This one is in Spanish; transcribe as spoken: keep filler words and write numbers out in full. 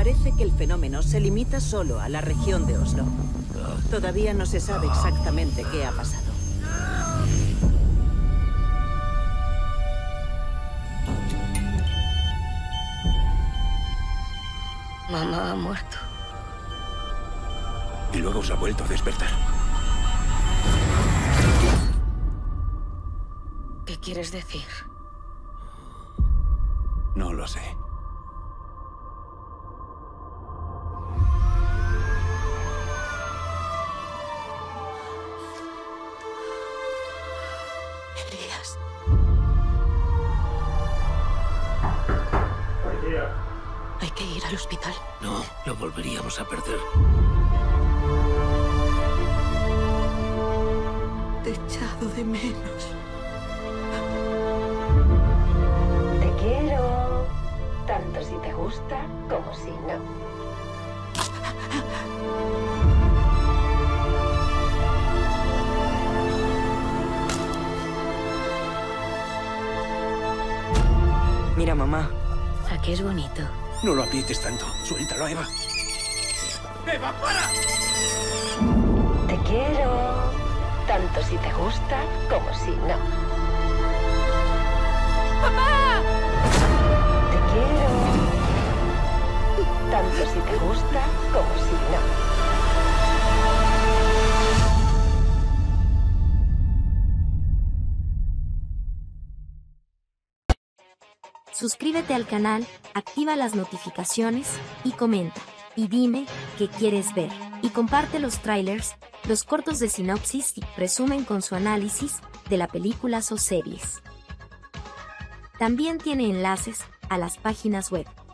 Parece que el fenómeno se limita solo a la región de Oslo. Todavía no se sabe exactamente qué ha pasado. Mamá ha muerto. Y luego se ha vuelto a despertar. ¿Qué quieres decir? No lo sé. Elías. Hay que ir al hospital. No, lo volveríamos a perder. Te he echado de menos. Te quiero. Tanto si te gusta como si no. Mira, mamá. Aquí es bonito. No lo aprietes tanto. Suéltalo, Eva. ¡Eva, para! Te quiero. Tanto si te gusta como si no. ¡Papá! Te quiero. Tanto si te gusta como si no. Suscríbete al canal, activa las notificaciones y comenta. Y dime qué quieres ver. Y comparte los trailers, los cortos de sinopsis y resumen con su análisis de las películas o series. También tiene enlaces a las páginas web